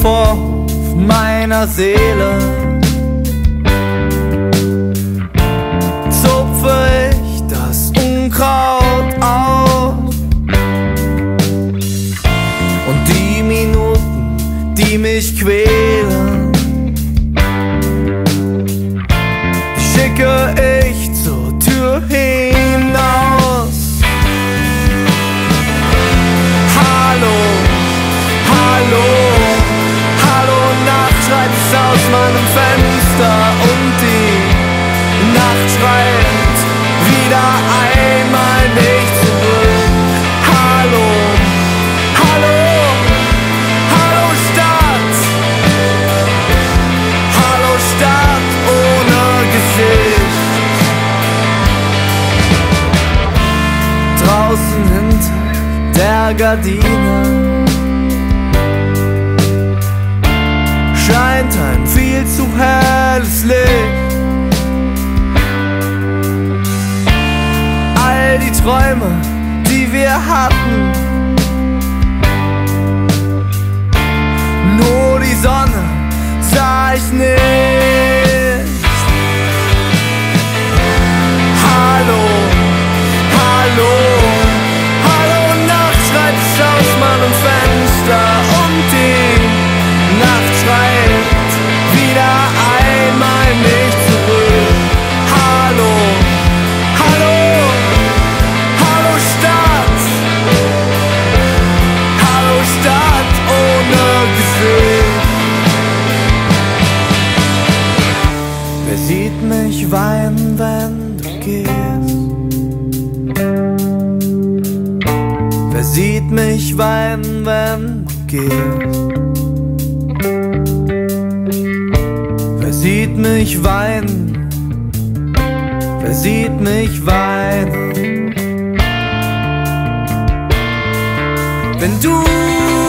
vor meiner Seele zupfe ich das Unkraut aus. Und die Minuten, die mich quälen, die schicke ich zur Tür hinaus. Hallo, hallo, hallo Nacht, schreit es aus meinem Fenster und die Nacht schreit wieder einmal nicht zurück. Hallo, hallo, hallo Stadt, hallo Stadt ohne Gesicht. Draußen hinter der Gardine scheint ein viel zu helles Licht. All die Träume, die wir hatten, nur die Sonne sah ich nicht. Hallo, hallo, hallo Nacht, schreit es aus meinem Fenster und die Nacht schreit wieder einmal nicht zurück. Hallo, hallo, hallo Stadt, hallo Stadt ohne Gesicht. Wer sieht mich weinen, wenn du gehst? Wer sieht mich weinen, wenn du gehst? Wer sieht mich weinen? Wer sieht mich weinen? Wenn du